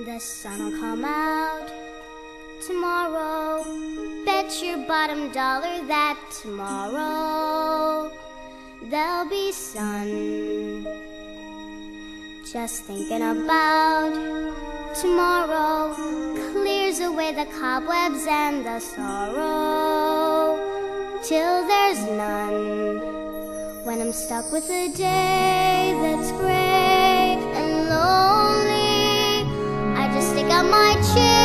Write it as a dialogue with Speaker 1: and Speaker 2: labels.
Speaker 1: The sun'll come out tomorrow. Bet your bottom dollar that tomorrow there'll be sun. Just thinking about tomorrow clears away the cobwebs and the sorrow till there's none. When I'm stuck with a day that's gray and lonely, I just stick out my chin